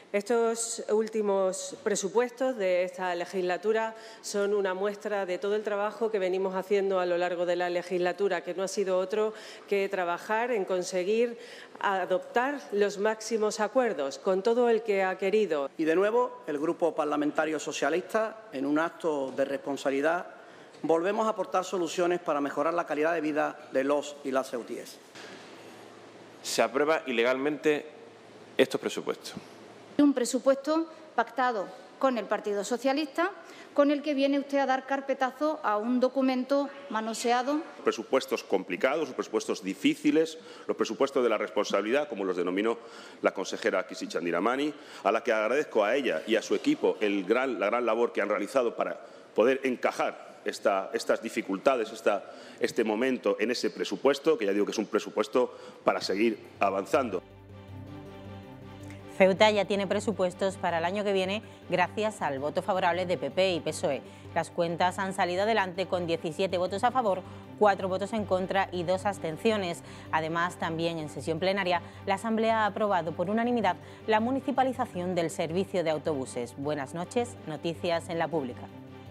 Estos últimos presupuestos de esta legislatura son una muestra de todo el trabajo que venimos haciendo a lo largo de la legislatura, que no ha sido otro que trabajar en conseguir adoptar los máximos acuerdos con todo el que ha querido. Y de nuevo, el Grupo Parlamentario Socialista, en un acto de responsabilidad, volvemos a aportar soluciones para mejorar la calidad de vida de los y las ceutíes. Se aprueba ilegalmente estos presupuestos. Un presupuesto pactado con el Partido Socialista, con el que viene usted a dar carpetazo a un documento manoseado. Presupuestos complicados, los presupuestos difíciles, los presupuestos de la responsabilidad, como los denominó la consejera Kisi Chandiramani, a la que agradezco a ella y a su equipo la gran labor que han realizado para poder encajar estas dificultades, este momento en ese presupuesto, que ya digo que es un presupuesto para seguir avanzando. Ceuta ya tiene presupuestos para el año que viene gracias al voto favorable de PP y PSOE. Las cuentas han salido adelante con 17 votos a favor, 4 votos en contra y 2 abstenciones. Además, también en sesión plenaria, la Asamblea ha aprobado por unanimidad la municipalización del servicio de autobuses. Buenas noches, noticias en la Pública.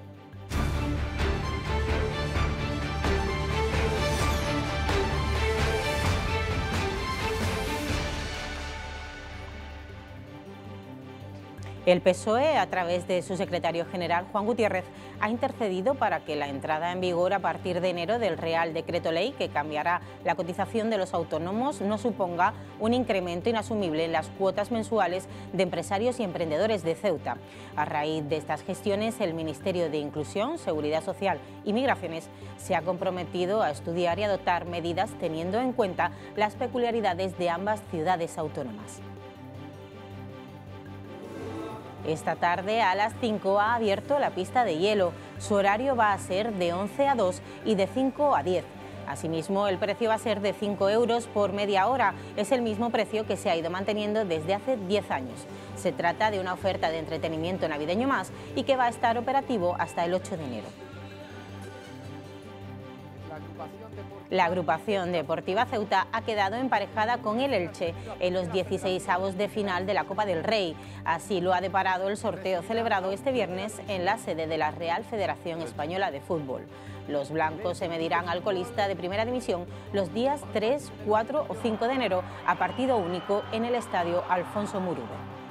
El PSOE, a través de su secretario general, Juan Gutiérrez, ha intercedido para que la entrada en vigor a partir de enero del Real Decreto Ley, que cambiará la cotización de los autónomos, no suponga un incremento inasumible en las cuotas mensuales de empresarios y emprendedores de Ceuta. A raíz de estas gestiones, el Ministerio de Inclusión, Seguridad Social y Migraciones se ha comprometido a estudiar y adoptar medidas teniendo en cuenta las peculiaridades de ambas ciudades autónomas. Esta tarde a las 5 ha abierto la pista de hielo. Su horario va a ser de 11 a 2 y de 5 a 10. Asimismo, el precio va a ser de 5 euros por media hora. Es el mismo precio que se ha ido manteniendo desde hace 10 años. Se trata de una oferta de entretenimiento navideño más y que va a estar operativo hasta el 8 de enero. La agrupación deportiva Ceuta ha quedado emparejada con el Elche en los 16avos de final de la Copa del Rey. Así lo ha deparado el sorteo celebrado este viernes en la sede de la Real Federación Española de Fútbol. Los blancos se medirán al colista de Primera División los días 3, 4 o 5 de enero a partido único en el estadio Alfonso Muruve.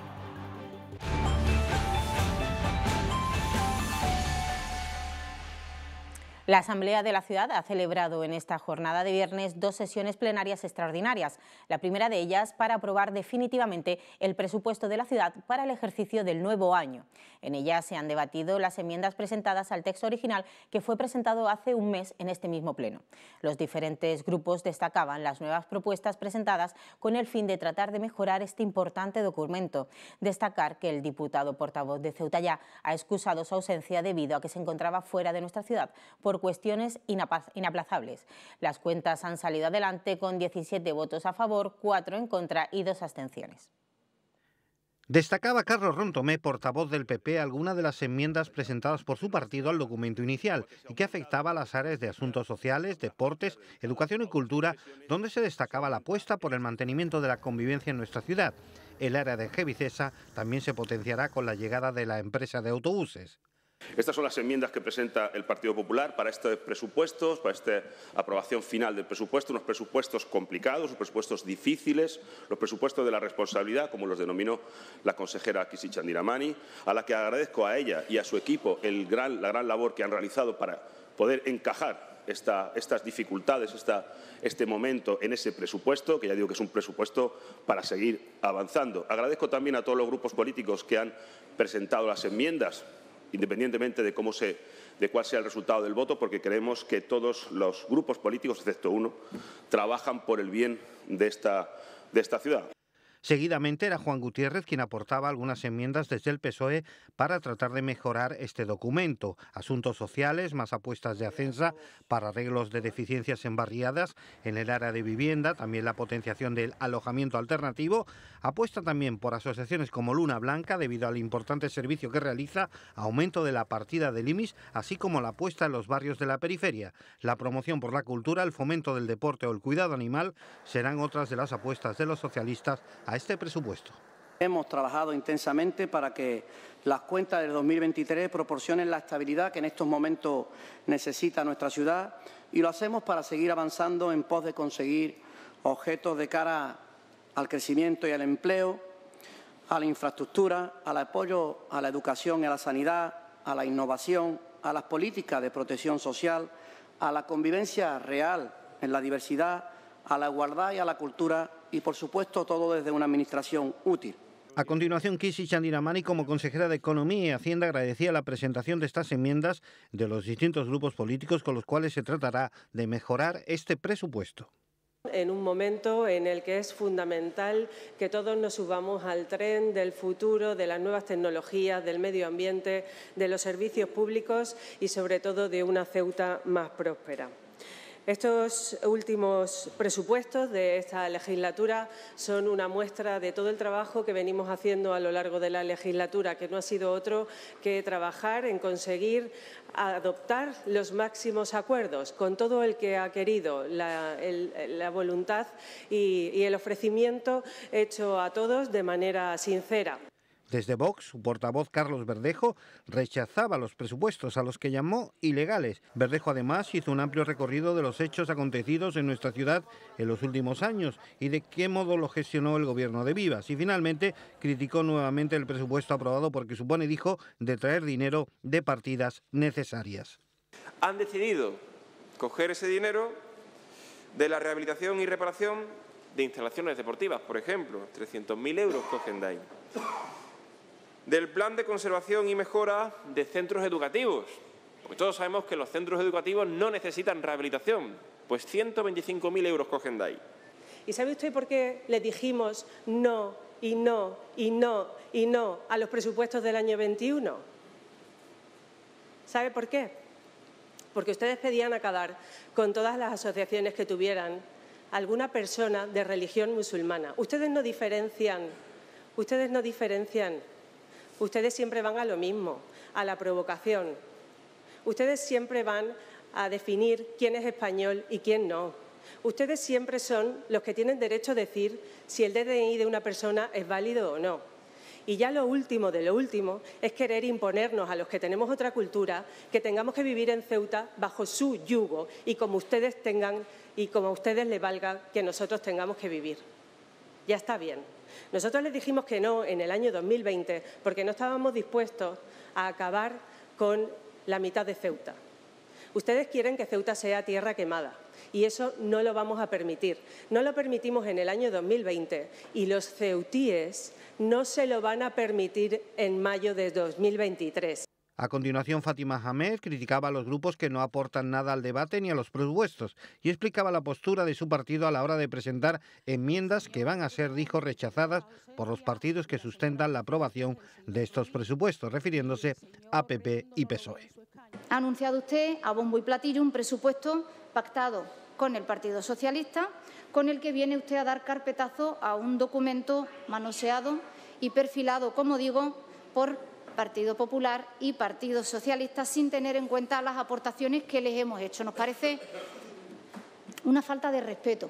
La Asamblea de la Ciudad ha celebrado en esta jornada de viernes 2 sesiones plenarias extraordinarias. La primera de ellas para aprobar definitivamente el presupuesto de la ciudad para el ejercicio del nuevo año. En ella se han debatido las enmiendas presentadas al texto original que fue presentado hace un mes en este mismo pleno. Los diferentes grupos destacaban las nuevas propuestas presentadas con el fin de tratar de mejorar este importante documento. Destacar que el diputado portavoz de Ceuta Ya ha excusado su ausencia debido a que se encontraba fuera de nuestra ciudad por cuestiones inaplazables. Las cuentas han salido adelante con 17 votos a favor, 4 en contra y 2 abstenciones. Destacaba Carlos Rontomé, portavoz del PP, algunas de las enmiendas presentadas por su partido al documento inicial y que afectaba a las áreas de asuntos sociales, deportes, educación y cultura, donde se destacaba la apuesta por el mantenimiento de la convivencia en nuestra ciudad. El área de Gevicesa también se potenciará con la llegada de la empresa de autobuses. Estas son las enmiendas que presenta el Partido Popular para estos presupuestos, para esta aprobación final del presupuesto, unos presupuestos complicados, unos presupuestos difíciles, los presupuestos de la responsabilidad, como los denominó la consejera Kisi Chandiramani, a la que agradezco a ella y a su equipo la gran labor que han realizado para poder encajar estas dificultades, este momento en ese presupuesto, que ya digo que es un presupuesto para seguir avanzando. Agradezco también a todos los grupos políticos que han presentado las enmiendas, independientemente de cuál sea el resultado del voto, porque creemos que todos los grupos políticos, excepto uno, trabajan por el bien de esta ciudad. Seguidamente era Juan Gutiérrez quien aportaba algunas enmiendas desde el PSOE para tratar de mejorar este documento. Asuntos sociales, más apuestas de Acensa para arreglos de deficiencias en barriadas, en el área de vivienda, también la potenciación del alojamiento alternativo. Apuesta también por asociaciones como Luna Blanca debido al importante servicio que realiza, aumento de la partida del IMIS, así como la apuesta en los barrios de la periferia. La promoción por la cultura, el fomento del deporte o el cuidado animal serán otras de las apuestas de los socialistas a este presupuesto. Hemos trabajado intensamente para que las cuentas del 2023 proporcionen la estabilidad que en estos momentos necesita nuestra ciudad y lo hacemos para seguir avanzando en pos de conseguir objetos de cara al crecimiento y al empleo, a la infraestructura, al apoyo a la educación y a la sanidad, a la innovación, a las políticas de protección social, a la convivencia real en la diversidad, a la igualdad y a la cultura y, por supuesto, todo desde una administración útil. A continuación, Kisi Chandiramani, como consejera de Economía y Hacienda, agradecía la presentación de estas enmiendas de los distintos grupos políticos con los cuales se tratará de mejorar este presupuesto. En un momento en el que es fundamental que todos nos subamos al tren del futuro, de las nuevas tecnologías, del medio ambiente, de los servicios públicos y, sobre todo, de una Ceuta más próspera. Estos últimos presupuestos de esta legislatura son una muestra de todo el trabajo que venimos haciendo a lo largo de la legislatura, que no ha sido otro que trabajar en conseguir adoptar los máximos acuerdos con todo el que ha querido, la voluntad y el ofrecimiento hecho a todos de manera sincera. Desde Vox, su portavoz Carlos Verdejo rechazaba los presupuestos a los que llamó ilegales. Verdejo además hizo un amplio recorrido de los hechos acontecidos en nuestra ciudad en los últimos años y de qué modo lo gestionó el gobierno de Vivas. Y finalmente criticó nuevamente el presupuesto aprobado porque supone, dijo, detraer dinero de partidas necesarias. Han decidido coger ese dinero de la rehabilitación y reparación de instalaciones deportivas, por ejemplo, 300.000 euros cogen de ahí. Del plan de conservación y mejora de centros educativos, porque todos sabemos que los centros educativos no necesitan rehabilitación, pues 125.000 euros cogen de ahí. ¿Y sabe usted por qué le dijimos no y no y no y no a los presupuestos del año 21? ¿Sabe por qué? Porque ustedes pedían acabar con todas las asociaciones que tuvieran alguna persona de religión musulmana. Ustedes no diferencian. Ustedes siempre van a lo mismo, a la provocación. Ustedes siempre van a definir quién es español y quién no. Ustedes siempre son los que tienen derecho a decir si el DNI de una persona es válido o no. Y ya lo último de lo último es querer imponernos a los que tenemos otra cultura que tengamos que vivir en Ceuta bajo su yugo y como ustedes tengan y como a ustedes les valga que nosotros tengamos que vivir. Ya está bien. Nosotros les dijimos que no en el año 2020 porque no estábamos dispuestos a acabar con la mitad de Ceuta. Ustedes quieren que Ceuta sea tierra quemada y eso no lo vamos a permitir. No lo permitimos en el año 2020 y los ceutíes no se lo van a permitir en mayo de 2023. A continuación, Fátima Hamed criticaba a los grupos que no aportan nada al debate ni a los presupuestos y explicaba la postura de su partido a la hora de presentar enmiendas que van a ser, dijo, rechazadas por los partidos que sustentan la aprobación de estos presupuestos, refiriéndose a PP y PSOE. Ha anunciado usted a bombo y platillo un presupuesto pactado con el Partido Socialista, con el que viene usted a dar carpetazo a un documento manoseado y perfilado, como digo, por Partido Popular y Partido Socialista, sin tener en cuenta las aportaciones que les hemos hecho. Nos parece una falta de respeto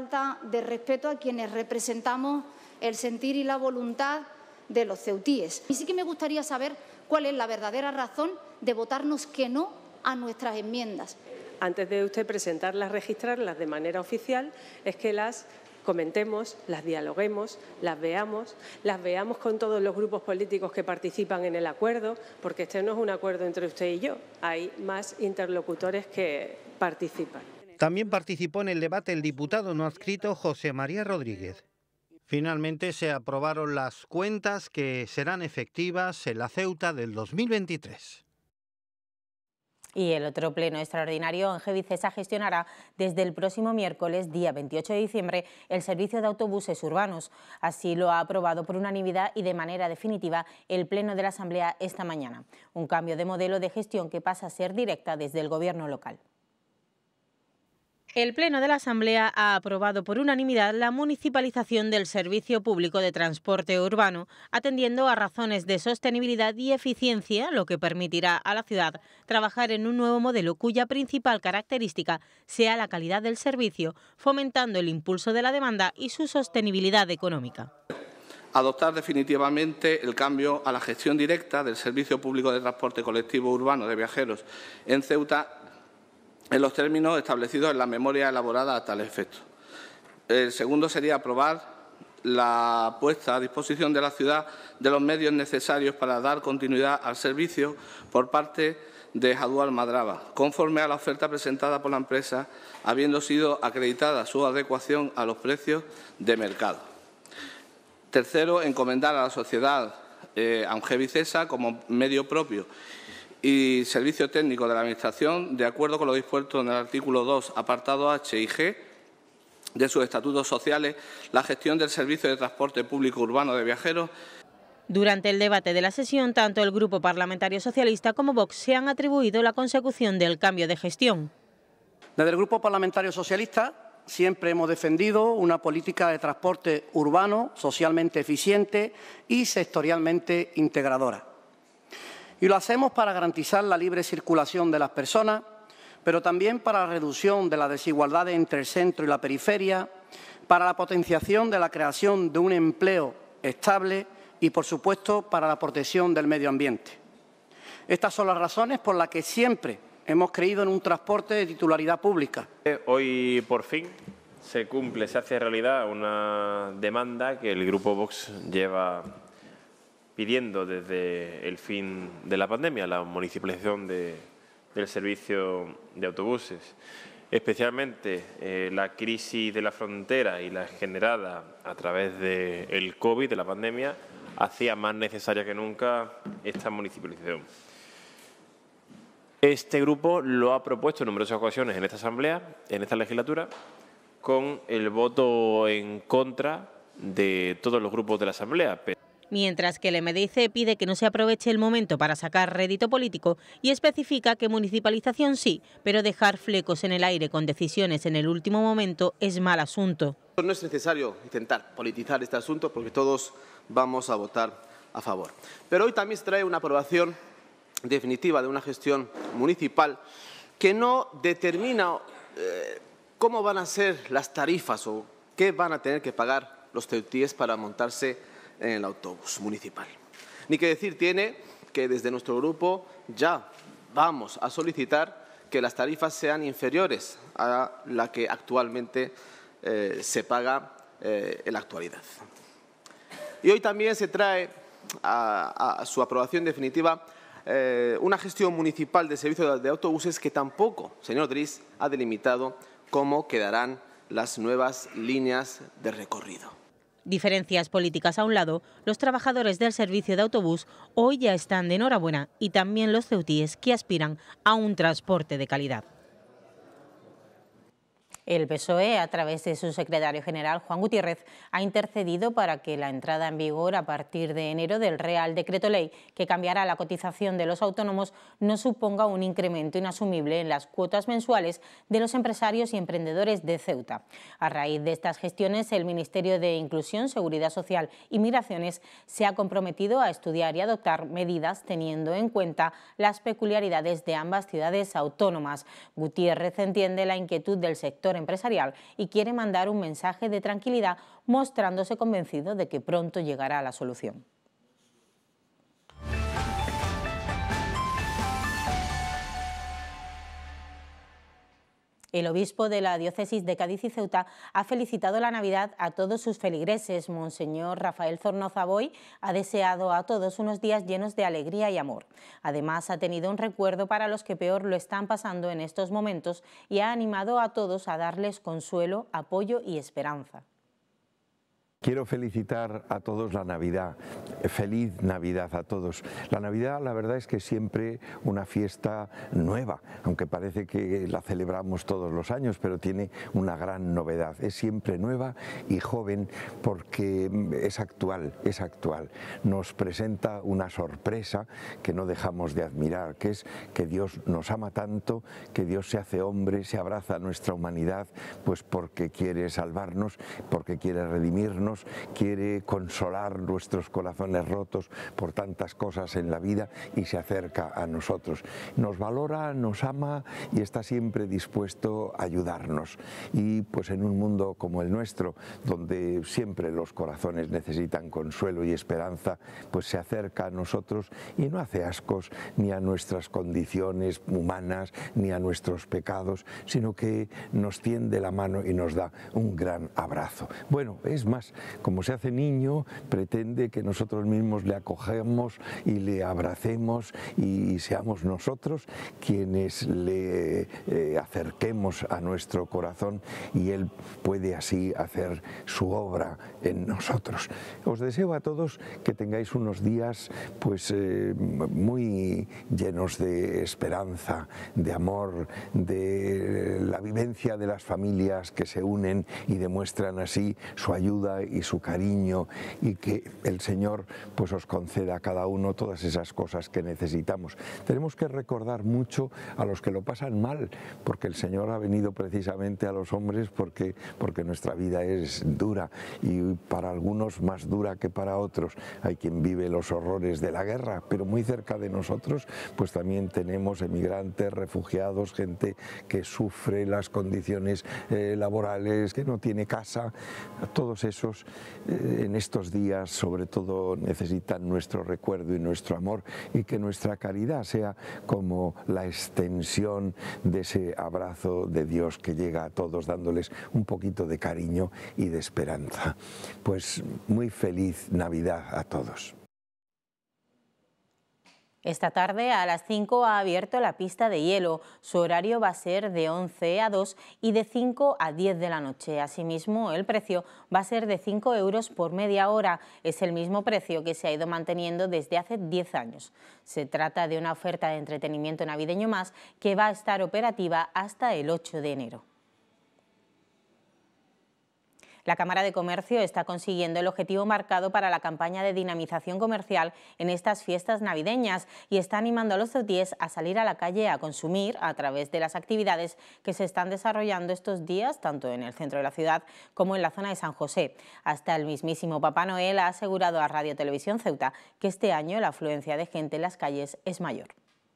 a quienes representamos el sentir y la voluntad de los ceutíes. Y sí que me gustaría saber cuál es la verdadera razón de votarnos que no a nuestras enmiendas. Antes de usted presentarlas, registrarlas de manera oficial, es que las comentemos, las dialoguemos, las veamos con todos los grupos políticos que participan en el acuerdo, porque este no es un acuerdo entre usted y yo, hay más interlocutores que participan. También participó en el debate el diputado no adscrito José María Rodríguez. Finalmente se aprobaron las cuentas que serán efectivas en la Ceuta del 2023. Y el otro pleno extraordinario en Gevicesa gestionará desde el próximo miércoles, día 28 de diciembre, el servicio de autobuses urbanos. Así lo ha aprobado por unanimidad y de manera definitiva el Pleno de la Asamblea esta mañana. Un cambio de modelo de gestión que pasa a ser directa desde el Gobierno local. El Pleno de la Asamblea ha aprobado por unanimidad la municipalización del servicio público de transporte urbano, atendiendo a razones de sostenibilidad y eficiencia, lo que permitirá a la ciudad trabajar en un nuevo modelo cuya principal característica sea la calidad del servicio, fomentando el impulso de la demanda y su sostenibilidad económica. adoptar definitivamente el cambio a la gestión directa del Servicio Público de Transporte Colectivo Urbano de Viajeros en Ceuta en los términos establecidos en la memoria elaborada a tal efecto. El segundo sería aprobar la puesta a disposición de la ciudad de los medios necesarios para dar continuidad al servicio por parte de Jadual Madraba, conforme a la oferta presentada por la empresa, habiendo sido acreditada su adecuación a los precios de mercado. Tercero, encomendar a la sociedad Aungevicesa como medio propio y servicio técnico de la Administración, de acuerdo con lo dispuesto en el artículo 2, apartado H y G, de sus estatutos sociales, la gestión del servicio de transporte público urbano de viajeros. Durante el debate de la sesión, tanto el Grupo Parlamentario Socialista como Vox se han atribuido la consecución del cambio de gestión. Desde el Grupo Parlamentario Socialista siempre hemos defendido una política de transporte urbano socialmente eficiente y sectorialmente integradora. Y lo hacemos para garantizar la libre circulación de las personas, pero también para la reducción de las desigualdades entre el centro y la periferia, para la potenciación de la creación de un empleo estable y, por supuesto, para la protección del medio ambiente. Estas son las razones por las que siempre hemos creído en un transporte de titularidad pública. Hoy, por fin, se cumple, se hace realidad una demanda que el Grupo Vox lleva pidiendo desde el fin de la pandemia, la municipalización del servicio de autobuses. Especialmente la crisis de la frontera y la generada a través del COVID, de la pandemia, hacía más necesaria que nunca esta municipalización. Este grupo lo ha propuesto en numerosas ocasiones en esta Asamblea, en esta legislatura, con el voto en contra de todos los grupos de la Asamblea. Mientras que el MDC pide que no se aproveche el momento para sacar rédito político y especifica que municipalización sí, pero dejar flecos en el aire con decisiones en el último momento es mal asunto. No es necesario intentar politizar este asunto porque todos vamos a votar a favor. Pero hoy también se trae una aprobación definitiva de una gestión municipal que no determina cómo van a ser las tarifas o qué van a tener que pagar los ceutíes para montarse en el autobús municipal. Ni que decir tiene que desde nuestro grupo ya vamos a solicitar que las tarifas sean inferiores a la que actualmente se paga en la actualidad. Y hoy también se trae a su aprobación definitiva una gestión municipal de servicio de autobuses que tampoco, señor Dris, ha delimitado cómo quedarán las nuevas líneas de recorrido. Diferencias políticas a un lado, los trabajadores del servicio de autobús hoy ya están de enhorabuena y también los ceutíes que aspiran a un transporte de calidad. El PSOE, a través de su secretario general, Juan Gutiérrez, ha intercedido para que la entrada en vigor a partir de enero del Real Decreto Ley, que cambiará la cotización de los autónomos, no suponga un incremento inasumible en las cuotas mensuales de los empresarios y emprendedores de Ceuta. A raíz de estas gestiones, el Ministerio de Inclusión, Seguridad Social y Migraciones se ha comprometido a estudiar y adoptar medidas teniendo en cuenta las peculiaridades de ambas ciudades autónomas. Gutiérrez entiende la inquietud del sector empresarial y quiere mandar un mensaje de tranquilidad, mostrándose convencido de que pronto llegará a la solución. El obispo de la diócesis de Cádiz y Ceuta ha felicitado la Navidad a todos sus feligreses. Monseñor Rafael Zornoza Boy ha deseado a todos unos días llenos de alegría y amor. Además, ha tenido un recuerdo para los que peor lo están pasando en estos momentos y ha animado a todos a darles consuelo, apoyo y esperanza. Quiero felicitar a todos la Navidad, feliz Navidad a todos. La Navidad, la verdad es que es siempre una fiesta nueva, aunque parece que la celebramos todos los años, pero tiene una gran novedad. Es siempre nueva y joven porque es actual, es actual. Nos presenta una sorpresa que no dejamos de admirar, que es que Dios nos ama tanto, que Dios se hace hombre, se abraza a nuestra humanidad, pues porque quiere salvarnos, porque quiere redimirnos, ayudarnos, quiere consolar nuestros corazones rotos por tantas cosas en la vida y se acerca a nosotros. Nos valora, nos ama y está siempre dispuesto a ayudarnos. Y pues en un mundo como el nuestro, donde siempre los corazones necesitan consuelo y esperanza, pues se acerca a nosotros y no hace ascos ni a nuestras condiciones humanas ni a nuestros pecados, sino que nos tiende la mano y nos da un gran abrazo. Bueno, es más, como se hace niño, pretende que nosotros mismos le acogemos y le abracemos y seamos nosotros quienes le acerquemos a nuestro corazón y Él puede así hacer su obra en nosotros. Os deseo a todos que tengáis unos días pues muy llenos de esperanza, de amor, de la vivencia de las familias que se unen y demuestran así su ayuda y su cariño, y que el Señor pues os conceda a cada uno todas esas cosas que necesitamos. Tenemos que recordar mucho a los que lo pasan mal, porque el Señor ha venido precisamente a los hombres porque nuestra vida es dura, y para algunos más dura que para otros. Hay quien vive los horrores de la guerra, pero muy cerca de nosotros pues también tenemos emigrantes, refugiados, gente que sufre las condiciones laborales, que no tiene casa. Todos esos en estos días sobre todo necesitan nuestro recuerdo y nuestro amor, y que nuestra caridad sea como la extensión de ese abrazo de Dios que llega a todos, dándoles un poquito de cariño y de esperanza. Pues muy feliz Navidad a todos. Esta tarde a las 5 ha abierto la pista de hielo. Su horario va a ser de 11 a 2 y de 5 a 10 de la noche. Asimismo, el precio va a ser de 5 euros por media hora. Es el mismo precio que se ha ido manteniendo desde hace 10 años. Se trata de una oferta de entretenimiento navideño más que va a estar operativa hasta el 8 de enero. La Cámara de Comercio está consiguiendo el objetivo marcado para la campaña de dinamización comercial en estas fiestas navideñas y está animando a los ceutíes a salir a la calle a consumir a través de las actividades que se están desarrollando estos días, tanto en el centro de la ciudad como en la zona de San José. Hasta el mismísimo Papá Noel ha asegurado a Radio Televisión Ceuta que este año la afluencia de gente en las calles es mayor.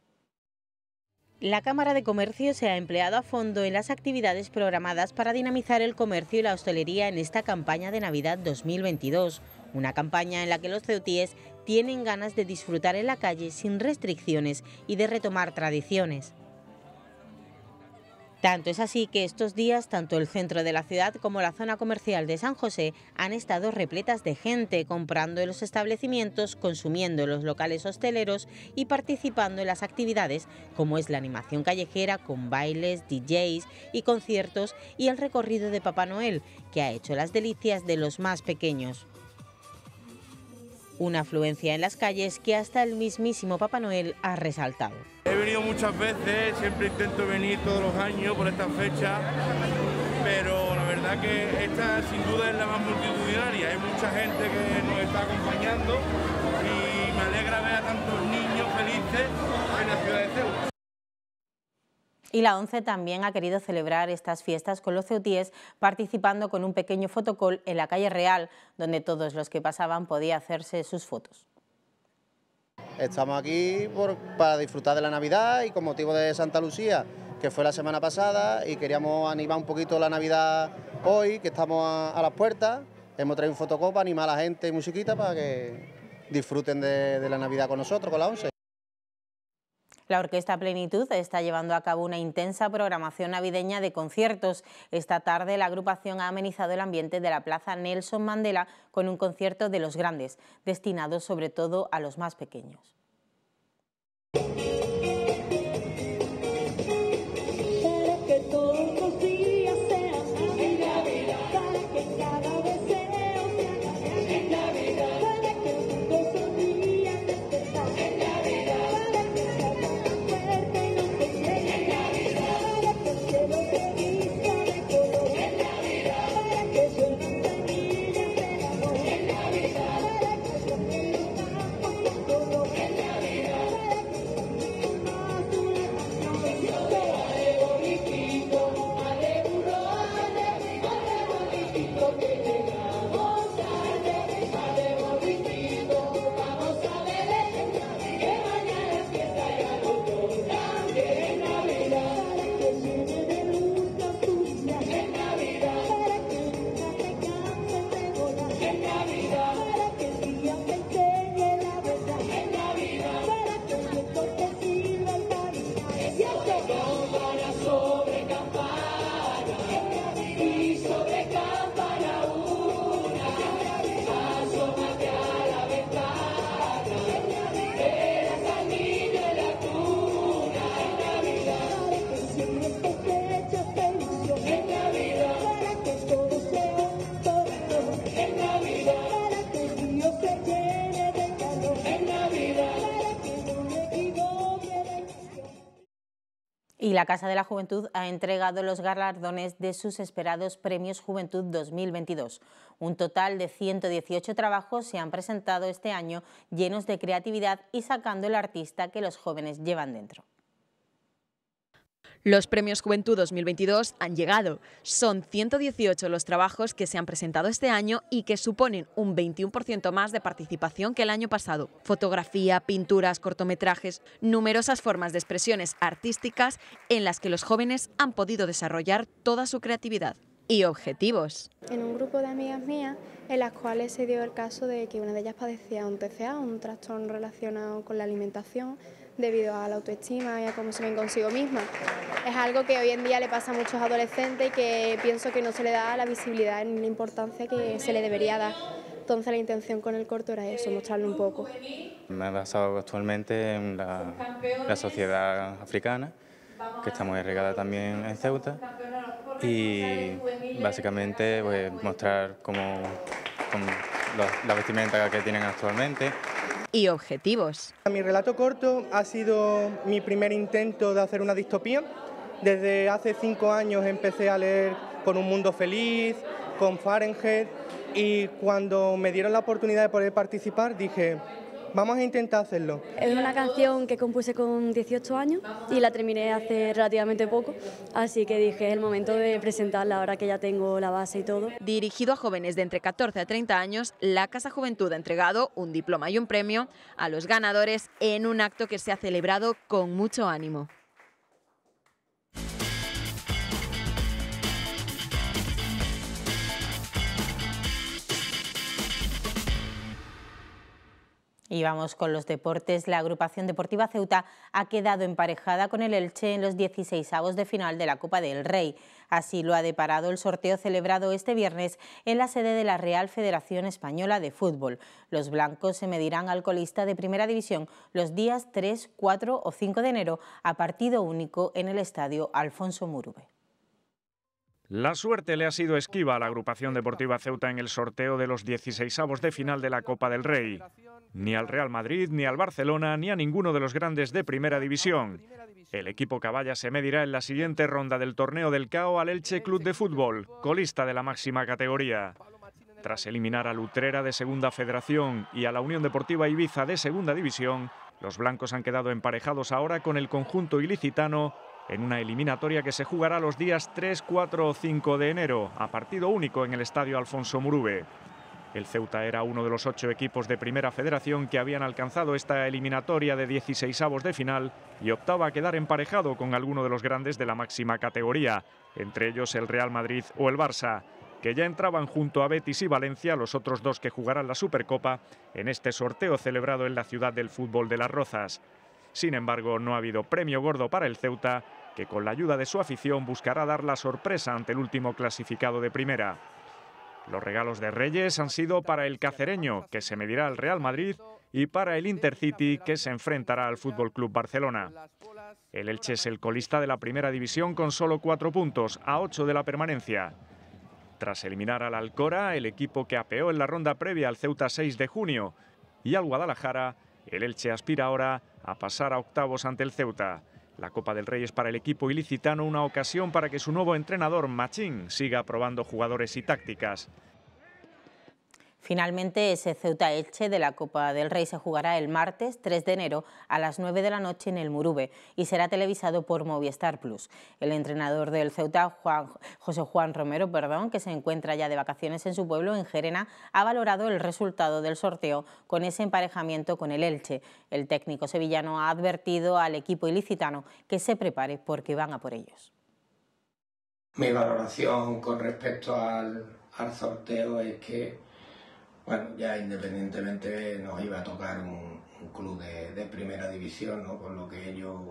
La Cámara de Comercio se ha empleado a fondo en las actividades programadas para dinamizar el comercio y la hostelería en esta campaña de Navidad 2022. Una campaña en la que los ceutíes tienen ganas de disfrutar en la calle sin restricciones y de retomar tradiciones. Tanto es así que estos días tanto el centro de la ciudad como la zona comercial de San José han estado repletas de gente, comprando en los establecimientos, consumiendo en los locales hosteleros y participando en las actividades como es la animación callejera con bailes, DJs y conciertos, y el recorrido de Papá Noel, que ha hecho las delicias de los más pequeños. Una afluencia en las calles que hasta el mismísimo Papá Noel ha resaltado. He venido muchas veces, siempre intento venir todos los años por estas fechas, pero la verdad que esta sin duda es la más multitudinaria. Hay mucha gente que nos está acompañando y me alegra ver a tantos niños felices en la ciudad de Ceuta. Y la ONCE también ha querido celebrar estas fiestas con los ceutíes, participando con un pequeño fotocall en la calle Real, donde todos los que pasaban podían hacerse sus fotos. Estamos aquí para disfrutar de la Navidad y con motivo de Santa Lucía, que fue la semana pasada, y queríamos animar un poquito la Navidad hoy, que estamos a las puertas. Hemos traído un fotocall para animar a la gente y musiquita para que disfruten de la Navidad con nosotros, con la ONCE. La Orquesta Plenitud está llevando a cabo una intensa programación navideña de conciertos. Esta tarde la agrupación ha amenizado el ambiente de la Plaza Nelson Mandela con un concierto de los grandes, destinado sobre todo a los más pequeños. Y la Casa de la Juventud ha entregado los galardones de sus esperados Premios Juventud 2022. Un total de 118 trabajos se han presentado este año, llenos de creatividad y sacando el artista que los jóvenes llevan dentro. Los Premios Juventud 2022 han llegado. Son 118 los trabajos que se han presentado este año y que suponen un 21% más de participación que el año pasado. Fotografía, pinturas, cortometrajes, numerosas formas de expresiones artísticas en las que los jóvenes han podido desarrollar toda su creatividad. Y objetivos. En un grupo de amigas mías, en las cuales se dio el caso de que una de ellas padecía un TCA, un trastorno relacionado con la alimentación, debido a la autoestima y a cómo se ven consigo misma. Es algo que hoy en día le pasa a muchos adolescentes y que pienso que no se le da la visibilidad ni la importancia que se le debería dar. Entonces la intención con el corto era eso, mostrarlo un poco. Me he basado actualmente en la sociedad africana, que está muy arraigada también en Ceuta, y básicamente pues, mostrar la vestimenta que tienen actualmente. Y objetivos. Mi relato corto ha sido mi primer intento de hacer una distopía. Desde hace 5 años empecé a leer Por un mundo feliz, con Fahrenheit, y cuando me dieron la oportunidad de poder participar dije, vamos a intentar hacerlo. Es una canción que compuse con 18 años y la terminé hace relativamente poco, así que dije, es el momento de presentarla ahora que ya tengo la base y todo. Dirigido a jóvenes de entre 14 a 30 años, la Casa Juventud ha entregado un diploma y un premio a los ganadores en un acto que se ha celebrado con mucho ánimo. Y vamos con los deportes. La agrupación deportiva Ceuta ha quedado emparejada con el Elche en los 16avos de final de la Copa del Rey. Así lo ha deparado el sorteo celebrado este viernes en la sede de la Real Federación Española de Fútbol. Los blancos se medirán al colista de Primera División los días 3, 4 o 5 de enero a partido único en el estadio Alfonso Murube. La suerte le ha sido esquiva a la agrupación deportiva Ceuta en el sorteo de los 16avos de final de la Copa del Rey. Ni al Real Madrid, ni al Barcelona, ni a ninguno de los grandes de Primera División. El equipo caballa se medirá en la siguiente ronda del torneo del CAO al Elche Club de Fútbol, colista de la máxima categoría. Tras eliminar a Utrera de Segunda Federación y a la Unión Deportiva Ibiza de Segunda División, los blancos han quedado emparejados ahora con el conjunto ilicitano en una eliminatoria que se jugará los días 3, 4 o 5 de enero, a partido único en el estadio Alfonso Murube. El Ceuta era uno de los 8 equipos de Primera Federación que habían alcanzado esta eliminatoria de 16avos de final y optaba a quedar emparejado con alguno de los grandes de la máxima categoría, entre ellos el Real Madrid o el Barça, que ya entraban junto a Betis y Valencia, los otros 2 que jugarán la Supercopa, en este sorteo celebrado en la ciudad del fútbol de Las Rozas. Sin embargo, no ha habido premio gordo para el Ceuta, que con la ayuda de su afición buscará dar la sorpresa ante el último clasificado de Primera. Los regalos de Reyes han sido para el cacereño, que se medirá al Real Madrid, y para el Intercity, que se enfrentará al Fútbol Club Barcelona. El Elche es el colista de la Primera División con solo 4 puntos, a 8 de la permanencia. Tras eliminar al Alcora, el equipo que apeó en la ronda previa al Ceuta 6 de junio, y al Guadalajara, el Elche aspira ahora a pasar a octavos ante el Ceuta. La Copa del Rey es para el equipo ilicitano una ocasión para que su nuevo entrenador, Machín, siga probando jugadores y tácticas. Finalmente, ese Ceuta-Elche de la Copa del Rey se jugará el martes 3 de enero a las 9 de la noche en el Murube y será televisado por Movistar Plus. El entrenador del Ceuta, José Juan Romero, que se encuentra ya de vacaciones en su pueblo, en Gerena, ha valorado el resultado del sorteo con ese emparejamiento con el Elche. El técnico sevillano ha advertido al equipo ilicitano que se prepare porque van a por ellos. Mi valoración con respecto al sorteo es que bueno, ya independientemente nos iba a tocar un club de primera división, ¿no? con lo que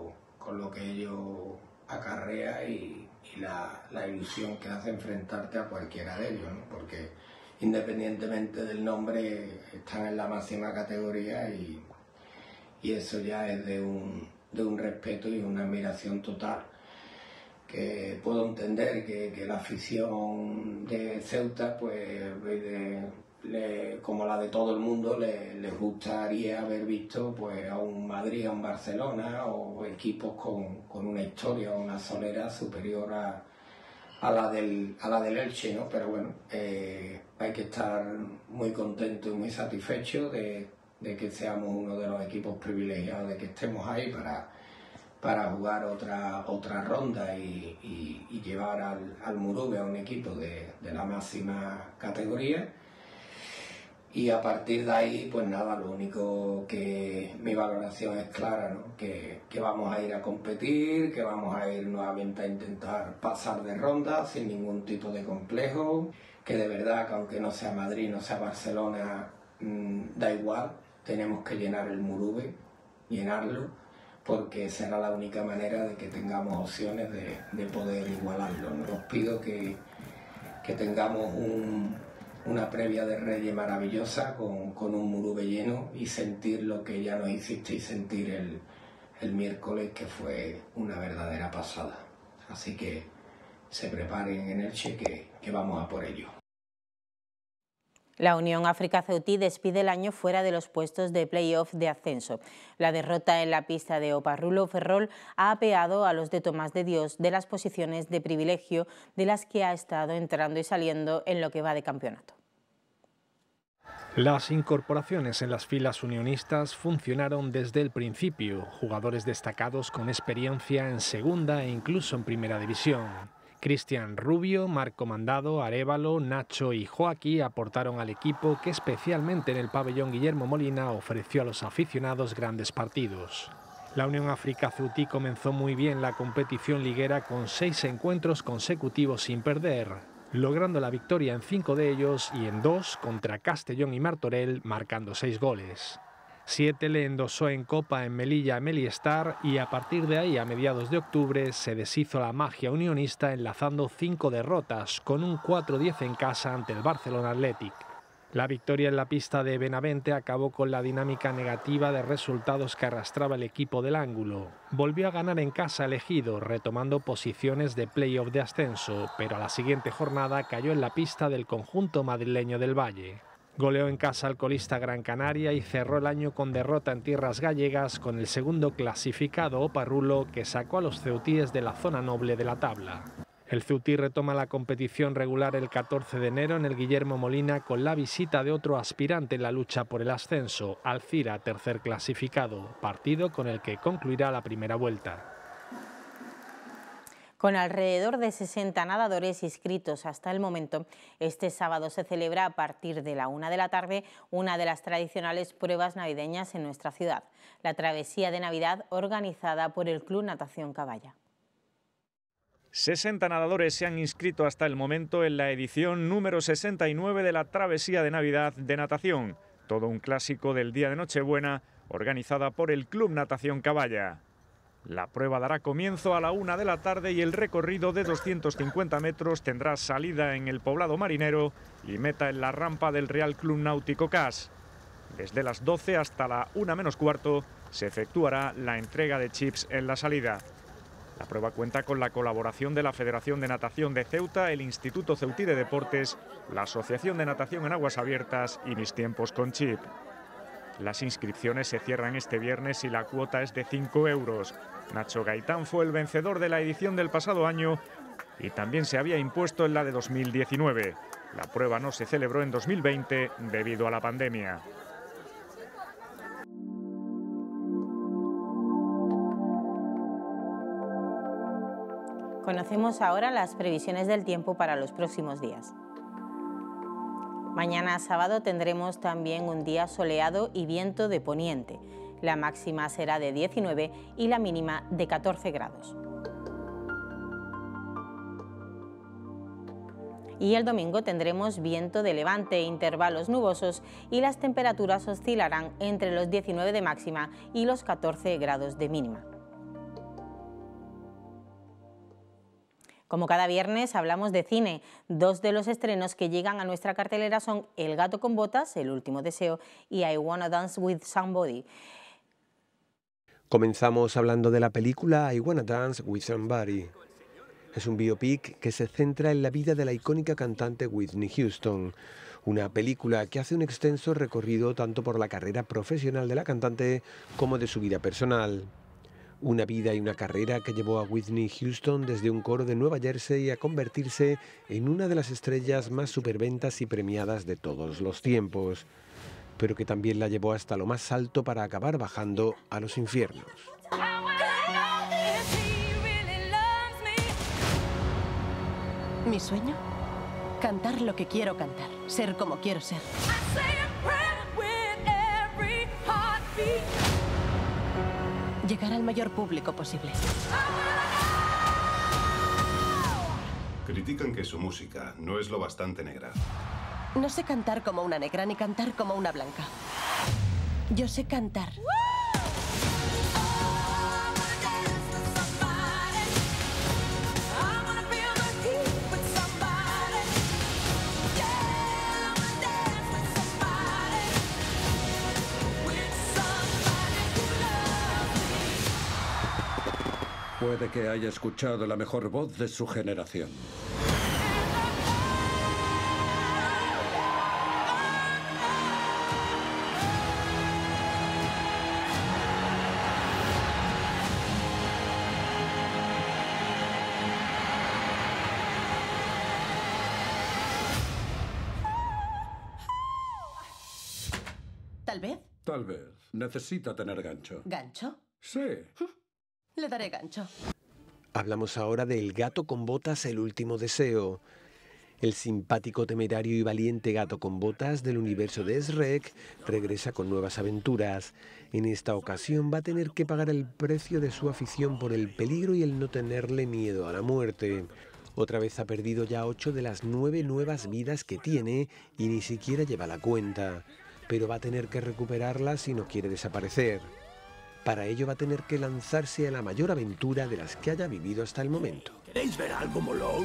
ello acarrea y la ilusión que hace enfrentarte a cualquiera de ellos, ¿no? Porque independientemente del nombre están en la máxima categoría y eso ya es de un respeto y una admiración total. Que puedo entender que la afición de Ceuta pues como la de todo el mundo, les gustaría haber visto pues, a un Madrid, a un Barcelona o equipos con una historia o una solera superior a la del Elche, ¿no? Pero bueno, hay que estar muy contento y muy satisfecho de que seamos uno de los equipos privilegiados, de que estemos ahí para jugar otra ronda y llevar al Muruve a un equipo de la máxima categoría. Y a partir de ahí, pues nada, lo único que mi valoración es clara, ¿no? Que vamos a ir a competir, que vamos a ir nuevamente a intentar pasar de ronda sin ningún tipo de complejo, que de verdad que aunque no sea Madrid, no sea Barcelona, da igual, tenemos que llenar el Muruve, llenarlo, porque será la única manera de que tengamos opciones de poder igualarlo, ¿no? Os pido que tengamos una previa de Reyes maravillosa con un Muruve lleno y sentir lo que ya nos hicisteis sentir el miércoles, que fue una verdadera pasada. Así que se preparen en Elche que vamos a por ello. La Unión África Ceutí despide el año fuera de los puestos de play-off de ascenso. La derrota en la pista de Oparrulo Ferrol ha apeado a los de Tomás de Dios de las posiciones de privilegio de las que ha estado entrando y saliendo en lo que va de campeonato. Las incorporaciones en las filas unionistas funcionaron desde el principio. Jugadores destacados con experiencia en segunda e incluso en primera división. Cristian Rubio, Marco Mandado, Arévalo, Nacho y Joaquín aportaron al equipo que especialmente en el pabellón Guillermo Molina ofreció a los aficionados grandes partidos. La Unión África Ceutí comenzó muy bien la competición liguera con 6 encuentros consecutivos sin perder, logrando la victoria en 5 de ellos y en 2 contra Castellón y Martorell, marcando 6 goles. 7 le endosó en Copa en Melilla a Meliestar y a partir de ahí, a mediados de octubre, se deshizo la magia unionista enlazando 5 derrotas, con un 4-10 en casa ante el Barcelona Athletic. La victoria en la pista de Benavente acabó con la dinámica negativa de resultados que arrastraba el equipo del ángulo. Volvió a ganar en casa el Ejido, retomando posiciones de play-off de ascenso, pero a la siguiente jornada cayó en la pista del conjunto madrileño del Valle. Goleó en casa al colista Gran Canaria y cerró el año con derrota en tierras gallegas con el segundo clasificado Oparrulo, que sacó a los ceutíes de la zona noble de la tabla. El Ceutí retoma la competición regular el 14 de enero en el Guillermo Molina con la visita de otro aspirante en la lucha por el ascenso, Alcira, tercer clasificado, partido con el que concluirá la primera vuelta. Con alrededor de 60 nadadores inscritos hasta el momento, este sábado se celebra a partir de la 1 de la tarde una de las tradicionales pruebas navideñas en nuestra ciudad, la Travesía de Navidad organizada por el Club Natación Caballa. 60 nadadores se han inscrito hasta el momento en la edición número 69 de la Travesía de Navidad de Natación, todo un clásico del día de Nochebuena organizada por el Club Natación Caballa. La prueba dará comienzo a la 1 de la tarde y el recorrido de 250 metros tendrá salida en el poblado marinero y meta en la rampa del Real Club Náutico CAS. Desde las 12 hasta la 1 menos cuarto se efectuará la entrega de chips en la salida. La prueba cuenta con la colaboración de la Federación de Natación de Ceuta, el Instituto Ceutí de Deportes, la Asociación de Natación en Aguas Abiertas y Mis Tiempos con Chip. Las inscripciones se cierran este viernes y la cuota es de 5 euros. Nacho Gaitán fue el vencedor de la edición del pasado año y también se había impuesto en la de 2019. La prueba no se celebró en 2020 debido a la pandemia. Conocemos ahora las previsiones del tiempo para los próximos días. Mañana sábado tendremos también un día soleado y viento de poniente. La máxima será de 19 y la mínima de 14 grados. Y el domingo tendremos viento de levante, intervalos nubosos y las temperaturas oscilarán entre los 19 de máxima y los 14 grados de mínima. Como cada viernes hablamos de cine. 2 de los estrenos que llegan a nuestra cartelera son El gato con botas, El último deseo, y I Wanna Dance with Somebody. Comenzamos hablando de la película I Wanna Dance with Somebody. Es un biopic que se centra en la vida de la icónica cantante Whitney Houston, una película que hace un extenso recorrido tanto por la carrera profesional de la cantante como de su vida personal. Una vida y una carrera que llevó a Whitney Houston desde un coro de Nueva Jersey a convertirse en una de las estrellas más superventas y premiadas de todos los tiempos, pero que también la llevó hasta lo más alto para acabar bajando a los infiernos. ¿Mi sueño? Cantar lo que quiero cantar, ser como quiero ser. Llegar al mayor público posible. Critican que su música no es lo bastante negra. No sé cantar como una negra ni cantar como una blanca. Yo sé cantar. Puede que haya escuchado la mejor voz de su generación. ¿Tal vez? Tal vez. Necesita tener gancho. ¿Gancho? Sí. Le daré gancho. Hablamos ahora de El gato con botas, el último deseo. El simpático, temerario y valiente gato con botas del universo de Shrek regresa con nuevas aventuras. En esta ocasión va a tener que pagar el precio de su afición por el peligro y el no tenerle miedo a la muerte. Otra vez ha perdido ya 8 de las 9 nuevas vidas que tiene y ni siquiera lleva la cuenta. Pero va a tener que recuperarlas si no quiere desaparecer. Para ello va a tener que lanzarse a la mayor aventura de las que haya vivido hasta el momento. ¿Queréis ver algo molón?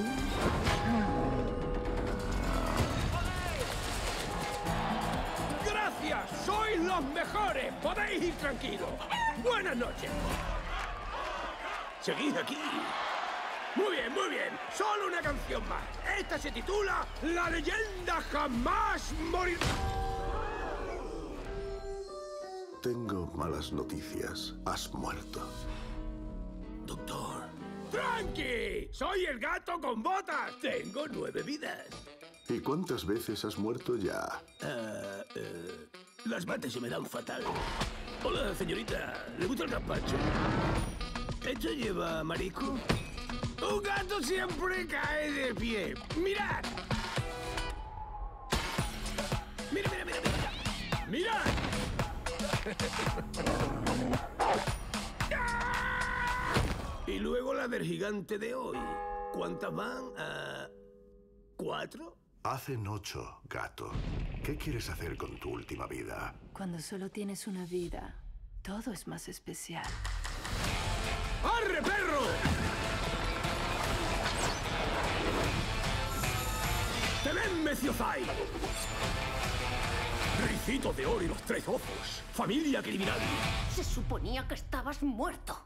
¡Gracias! ¡Sois los mejores! ¡Podéis ir tranquilos! ¡Buenas noches! ¡Seguid aquí! Muy bien, muy bien. Solo una canción más. Esta se titula La leyenda jamás morirá. Tengo malas noticias. Has muerto. Doctor. ¡Tranqui! Soy el gato con botas. Tengo 9 vidas. ¿Y cuántas veces has muerto ya? Las mates se me dan fatal. Hola, señorita. ¿Le gusta el gazpacho? ¿Esto lleva marisco? Un gato siempre cae de pie. ¡Mirad! ¡Mira, mira, mira, mira! ¡Mirad! Y luego la del gigante de hoy. ¿Cuántas van? ¿4? Hacen 8, gato. ¿Qué quieres hacer con tu última vida? Cuando solo tienes una vida, todo es más especial. ¡Arre, perro! ¡Te ven, Meciozai! Ricito de oro y los 3 ojos. Familia criminal. Se suponía que estabas muerto.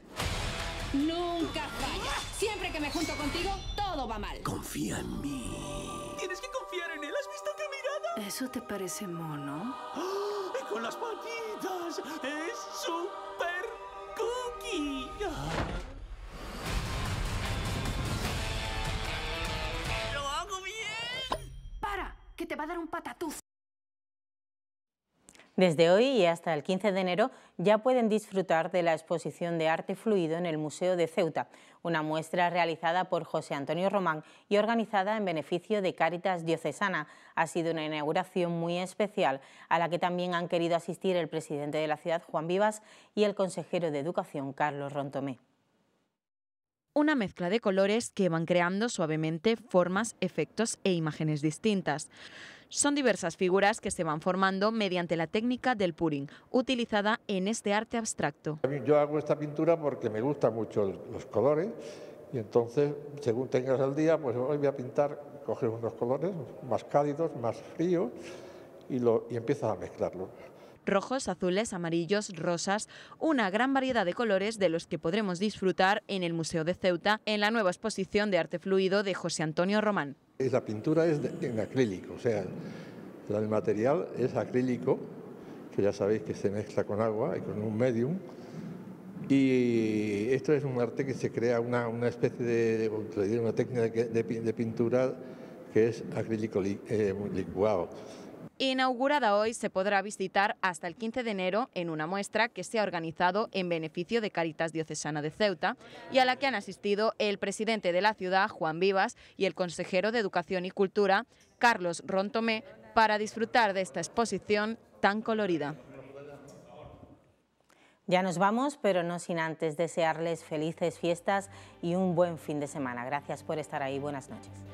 Nunca fallas. Siempre que me junto contigo, todo va mal. Confía en mí. Tienes que confiar en él. ¿Has visto qué mirada? ¿Eso te parece mono? ¡Oh! ¡Y con las patitas! ¡Es súper cookie! ¡Lo hago bien! ¡Para! Que te va a dar un patatús. Desde hoy y hasta el 15 de enero ya pueden disfrutar de la exposición de arte fluido en el Museo de Ceuta, una muestra realizada por José Antonio Román y organizada en beneficio de Cáritas Diocesana. Ha sido una inauguración muy especial a la que también han querido asistir el presidente de la ciudad, Juan Vivas, y el consejero de Educación, Carlos Rontomé. Una mezcla de colores que van creando suavemente formas, efectos e imágenes distintas. Son diversas figuras que se van formando mediante la técnica del pouring, utilizada en este arte abstracto. Yo hago esta pintura porque me gustan mucho los colores y entonces, según tengas el día, pues hoy voy a pintar, coges unos colores más cálidos, más fríos y empiezas a mezclarlos. Rojos, azules, amarillos, rosas, una gran variedad de colores de los que podremos disfrutar en el Museo de Ceuta en la nueva exposición de arte fluido de José Antonio Román. La pintura es en acrílico, o sea, el material es acrílico, que ya sabéis que se mezcla con agua y con un medium. Y esto es un arte que se crea una especie de una técnica de pintura que es acrílico licuado. Inaugurada hoy, se podrá visitar hasta el 15 de enero en una muestra que se ha organizado en beneficio de Cáritas Diocesana de Ceuta y a la que han asistido el presidente de la ciudad, Juan Vivas, y el consejero de Educación y Cultura, Carlos Rontomé, para disfrutar de esta exposición tan colorida. Ya nos vamos, pero no sin antes desearles felices fiestas y un buen fin de semana. Gracias por estar ahí. Buenas noches.